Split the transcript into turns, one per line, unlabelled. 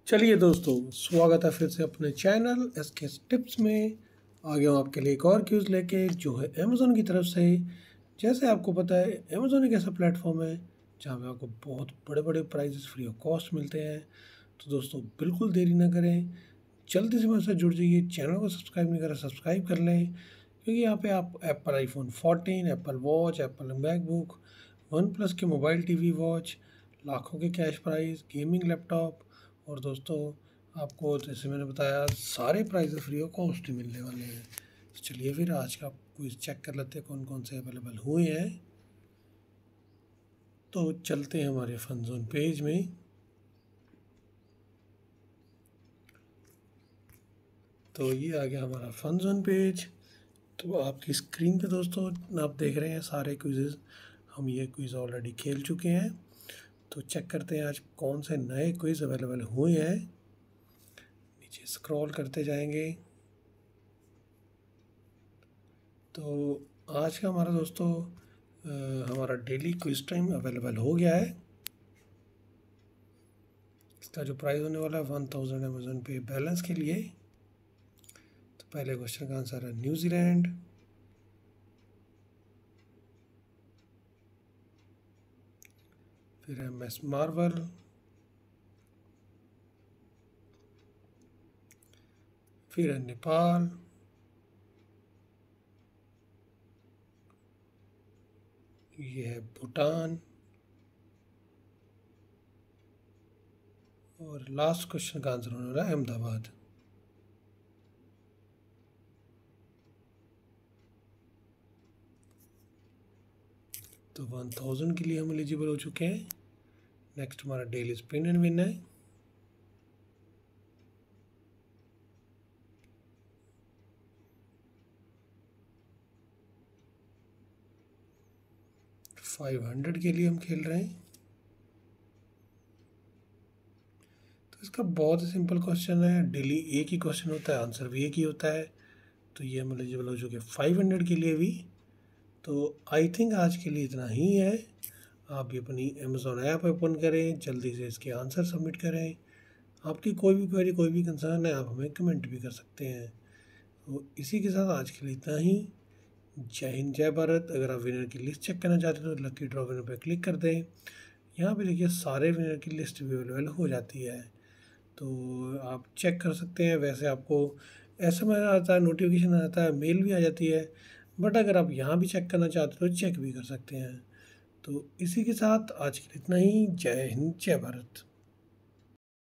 चलिए दोस्तों, स्वागत है फिर से अपने चैनल एसके टिप्स में। आ गया हूँ आपके लिए एक और क्यूज़ लेके, जो है अमेज़ोन की तरफ से। जैसे आपको पता है, अमेज़ोन एक ऐसा प्लेटफॉर्म है जहाँ पे आपको बहुत बड़े बड़े प्राइजेस फ्री ऑफ कॉस्ट मिलते हैं। तो दोस्तों बिल्कुल देरी ना करें, जल्दी से मेरे साथ जुड़ जाइए। चैनल को सब्सक्राइब नहीं करा, सब्सक्राइब कर लें, क्योंकि यहाँ पे आप Apple iPhone 14, Apple watch, Apple MacBook, OnePlus के मोबाइल टीवी वॉच, लाखों के कैश प्राइस, गेमिंग लैपटॉप, और दोस्तों आपको जैसे मैंने बताया सारे प्राइस फ्री ऑफ कॉस्ट ही मिलने वाले हैं। तो चलिए फिर आज का क्विज चेक कर लेते हैं कौन कौन से अवेलेबल हुए हैं। तो चलते हैं हमारे फन जोन पेज में। तो ये आ गया हमारा फन जोन पेज। तो आपकी स्क्रीन पे दोस्तों आप देख रहे हैं सारे क्विजेज। हम ये क्विज़ ऑलरेडी खेल चुके हैं। तो चेक करते हैं आज कौन से नए क्विज़ अवेलेबल हुए हैं। नीचे स्क्रॉल करते जाएंगे। तो आज का हमारा दोस्तों हमारा डेली क्विज टाइम अवेलेबल हो गया है। इसका जो प्राइस होने वाला है 1000 अमेजोन पे बैलेंस के लिए। तो पहले क्वेश्चन का आंसर है न्यूजीलैंड। फिर है मिस मार्वल। फिर है नेपाल। ये है भूटान। और लास्ट क्वेश्चन का आंसर होने वाला है अहमदाबाद। तो 1000 के लिए हम एलिजिबल हो चुके हैं। नेक्स्ट हमारा डेली स्पिन एंड विन है। $500 के लिए हम खेल रहे हैं। तो इसका बहुत ही सिंपल क्वेश्चन है, डेली एक ही क्वेश्चन होता है, आंसर भी एक ही होता है। तो ये हम एलिजिबल हो चुके हैं 500 के लिए भी। तो आई थिंक आज के लिए इतना ही है। आप भी अपनी अमेज़ोन ऐप ओपन करें, जल्दी से इसके आंसर सबमिट करें। आपकी कोई भी क्वेरी, कोई भी कंसर्न है, आप हमें कमेंट भी कर सकते हैं। तो इसी के साथ आज के लिए इतना ही। जय हिंद, जय भारत। अगर आप विनर की लिस्ट चेक करना चाहते हैं तो लकी ड्रॉ विनर पर क्लिक कर दें। यहाँ पे देखिए सारे विनर की लिस्ट भी अवेलेबल हो जाती है, तो आप चेक कर सकते हैं। वैसे आपको SMS आता है, नोटिफिकेशन आता है, मेल भी आ जाती है, बट अगर आप यहाँ भी चेक करना चाहते हो तो चेक भी कर सकते हैं। तो इसी के साथ आज के लिए इतना ही। जय हिंद, जय भारत।